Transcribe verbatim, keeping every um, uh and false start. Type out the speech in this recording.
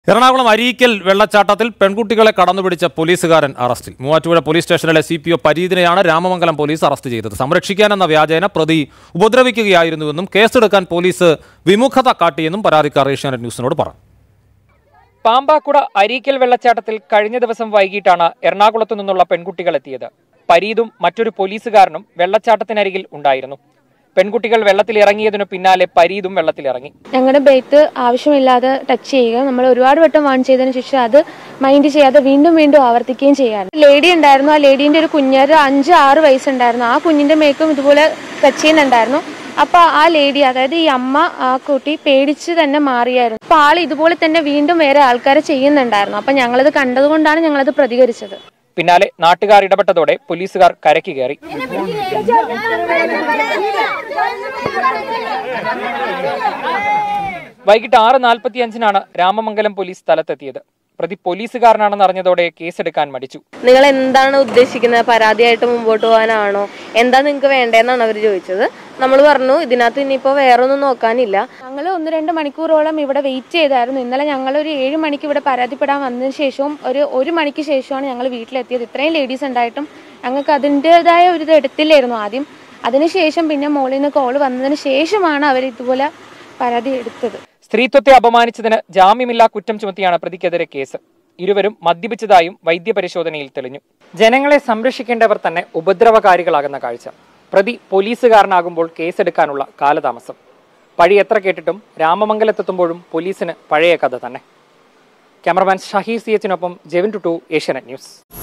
എറണാകുളം അരീക്കൽ വെള്ളച്ചാട്ടത്തിൽ പെൺകുട്ടികളെ കടന്നുപിടിച്ച പോലീസുകാരൻ അറസ്റ്റിൽ. മൂവാറ്റുപുഴ പോലീസ് സ്റ്റേഷനിലെ സി പി ഒ പരീതിനെയാണ് രാമമംഗലം പോലീസ് അറസ്റ്റ് ചെയ്തത്. സംരക്ഷിക്കാനെന്ന വ്യാജേന പ്രതി ഉപദ്രവിക്കുകയായിരുന്നുവെന്നും കേസെടുക്കാൻ പോലീസ് വിമുഖത കാട്ടിയെന്നും പരാതിക്കാർ ഏഷ്യാനെറ്റ് ന്യൂസിനോട് പറഞ്ഞു. പാമ്പാക്കുട അരീക്കൽ വെള്ളച്ചാട്ടത്തിൽ കഴിഞ്ഞ ദിവസം വൈകിട്ടാണ് എറണാകുളത്തു നിന്നുള്ള പെൺകുട്ടികൾ എത്തിയത്. പരീതും മറ്റൊരു പോലീസുകാരനും വെള്ളച്ചാട്ടത്തിനരികിൽ ഉണ്ടായിരുന്നു. പെൺകുട്ടികൾ വെള്ളത്തിലിറങ്ങിയതിനു പിന്നാലെ പരീതും വെള്ളത്തിലിറങ്ങി. ഞങ്ങളുടെ ബെയ്ത്ത് ആവശ്യമില്ലാതെ ടച്ച് ചെയ്യുക, നമ്മൾ ഒരുപാട് വട്ടം വാൺ ചെയ്തതിനു ശേഷം അത് മൈൻഡ് ചെയ്യാതെ വീണ്ടും വീണ്ടും ആവർത്തിക്കുകയും ചെയ്യാറ്. ലേഡി ഉണ്ടായിരുന്നു, ആ ലേഡീന്റെ ഒരു കുഞ്ഞൊരു അഞ്ച് ആറ് വയസ്സുണ്ടായിരുന്നു. ആ കുഞ്ഞിന്റെ മേക്കും ഇതുപോലെ ടച്ച് ചെയ്യുന്നുണ്ടായിരുന്നു. അപ്പൊ ആ ലേഡി, അതായത് ഈ അമ്മ, ആ കുട്ടി പേടിച്ച് തന്നെ മാറിയായിരുന്നു. അപ്പൊ ആൾ ഇതുപോലെ തന്നെ വീണ്ടും വേറെ ആൾക്കാരെ ചെയ്യുന്നുണ്ടായിരുന്നു. അപ്പൊ ഞങ്ങളത് കണ്ടതുകൊണ്ടാണ് ഞങ്ങളത് പ്രതികരിച്ചത്. പിന്നാലെ നാട്ടുകാർ ഇടപെട്ടതോടെ പോലീസുകാർ കരയ്ക്ക് കയറി. വൈകിട്ട് ആറ് നാൽപ്പത്തി അഞ്ചിനാണ് രാമമംഗലം പോലീസ് സ്ഥലത്തെത്തിയത്. പ്രതി പോലീസുകാരനാണെന്ന് അറിഞ്ഞതോടെ കേസെടുക്കാൻ മടിച്ചു. നിങ്ങൾ എന്താണ് ഉദ്ദേശിക്കുന്നത്? പരാതിയായിട്ട് മുമ്പോട്ട് പോകാനാണോ? എന്താ നിങ്ങൾക്ക് വേണ്ടതെന്നാണ് അവർ ചോദിച്ചത്. നമ്മൾ പറഞ്ഞു ഇതിനകത്ത് ഇനിയിപ്പോൾ വേറെ ഒന്നും നോക്കാനില്ല. ഞങ്ങൾ ഒന്ന് രണ്ട് മണിക്കൂറോളം ഇവിടെ വെയിറ്റ് ചെയ്തായിരുന്നു. ഇന്നലെ ഞങ്ങൾ ഒരു ഏഴ് മണിക്ക് ഇവിടെ പരാതിപ്പെടാൻ വന്നതിന് ശേഷവും ഒരു ഒരു മണിക്ക് ശേഷമാണ് ഞങ്ങൾ വീട്ടിലെത്തിയത്. ഇത്രയും ലേഡീസ് ഉണ്ടായിട്ടും ഞങ്ങൾക്ക് അതിൻ്റെതായ ഒരു ഇത് എടുത്തില്ലായിരുന്നു ആദ്യം. അതിനുശേഷം പിന്നെ മോളിൽ നിന്ന് കോൾ വന്നതിന് ശേഷമാണ് അവർ ഇതുപോലെ പരാതി എടുത്തത്. സ്ത്രീത്വത്തെ അപമാനിച്ചതിന് ജാമ്യമില്ലാ കുറ്റം ചുമത്തിയാണ് പ്രതിക്കെതിരെ കേസ്. ഇരുവരും മദ്യപിച്ചതായും വൈദ്യപരിശോധനയിൽ തെളിഞ്ഞു. ജനങ്ങളെ സംരക്ഷിക്കേണ്ടവർ തന്നെ ഉപദ്രവകാരികളാകുന്ന കാഴ്ച. പ്രതി പോലീസുകാരനാകുമ്പോൾ കേസെടുക്കാനുള്ള കാലതാമസം. പഴി എത്ര കേട്ടിട്ടും രാമമംഗലത്തെത്തുമ്പോഴും പോലീസിന് പഴയ കഥ തന്നെ. ക്യാമറമാൻ ഷഹീർ സി എച്ചിനൊപ്പം ജെവിൻ ടുട്ടു, ഏഷ്യാനെറ്റ് ന്യൂസ്.